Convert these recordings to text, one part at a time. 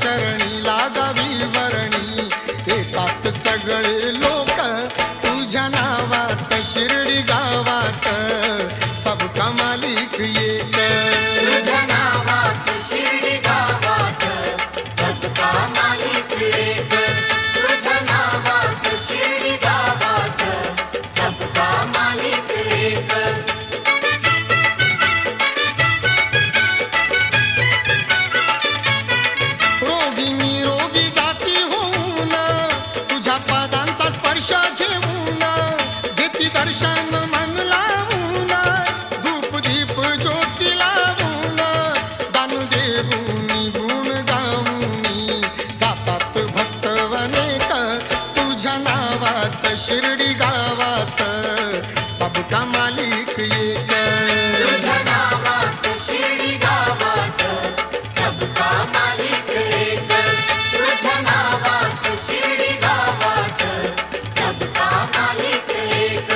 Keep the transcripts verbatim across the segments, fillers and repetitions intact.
चरणी लागावी वर्णी, येतात सगळे लोक तुझ्या नावात शिर्डी गावात, सबका मालिक एक. तुझ्या नावात शिर्डी गावात सबका मालिक एक. तुझ्या नावात शिर्डी गावात सबका मालिक एक. रोगी निरोगी जाती होऊन तुझ्या पादांचा स्पर्श घेऊन, देती दर्शन मन लावून, धूप दीप ज्योती लावून, दान देऊन गुण गाऊन, जातात भक्त अनेक तुझ्या नावात शिर्डी गावात, सबका मालिक एक. तुझ्या नावात शिर्डी गावात सबका मालिक एक. तुझ्या नावात शिर्डी गावात सबका मालिक एक.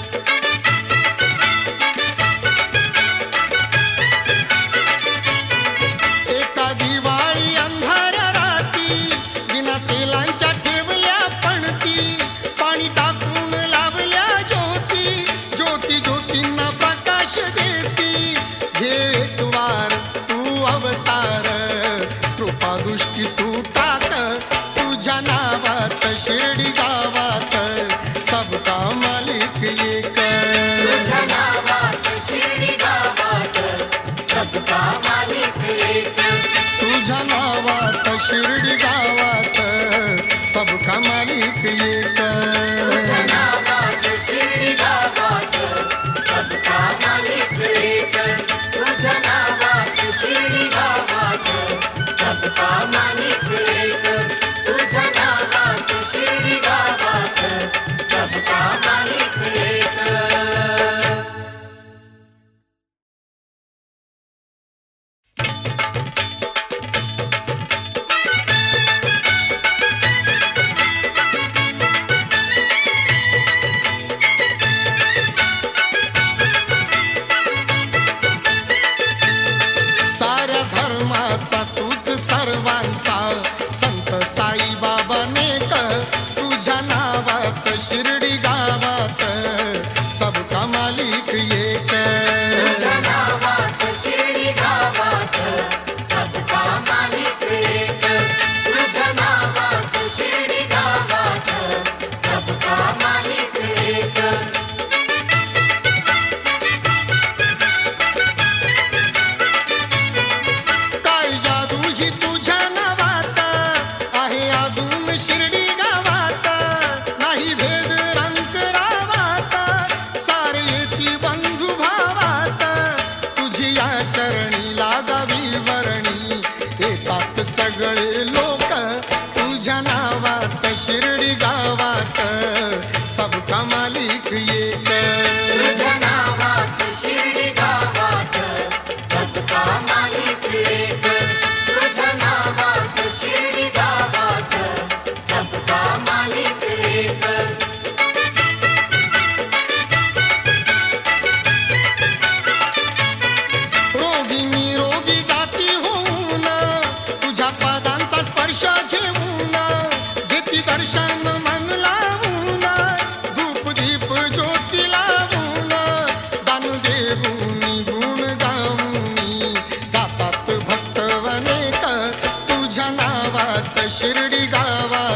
एका दिवाळी अंधाऱ्या राती बिना तेलांच्या ठेवल्या पणती, पाणी टाकून लावल्या ज्योती, ज्योती ज्योतींना प्रकाश देती, घे एक वार तू अवतार, कृपा दृष्टी तू टाक तुझ्या नावात शिर्डी गावात, सबका मालिक एक. तुझ्या नावात शिर्डी गावात सबका मालिक एक. तुझ्या नावात शिर्डी गावात सबका मालिक एक. तुझ्या नावात शिर्डी गावात सबका मालिक एक. तुझ्या नावात शिर्डी गावात सबका मालिक एक. तुझ्या नावात शिर्डी गावात सबका मालिक एक. साऱ्या धर्माचा तूच सर्वांचा संत साई बाबा नेक, तुझ्या नावात शिर्डी गावात सबका मालिक एक. तुझ्या नावात शिर्डी गावात सबका मालिक एक. तुझ्या नावात शिर्डी गावात सबका मालिक एक. काय जादू ही तुझ्या नावात आहे अजून शिर्डी गावात, नाही भेद रंग रावात, सारे येती बंधू भावात, तुझी या चरणी लागावी वर्णी, येतात सगळे लोक तुझ्या नावात शिर्डी गावात, सबका मालिक एक. तुझ्या नावात शिर्डी गावात सबका मालिक एक. तुझ्या नावात शिर्डी गावात सबका मालिक एक. रोगी निरोगी जाती होऊन तुझ्या पादांचा स्पर्श घेऊन, देती दर्शन मन लावून, धूप दीप ज्योती लावून, दान देऊन गुण गाऊन, जातात भक्त अनेक तुझ्या नावात शिर्डी गावात,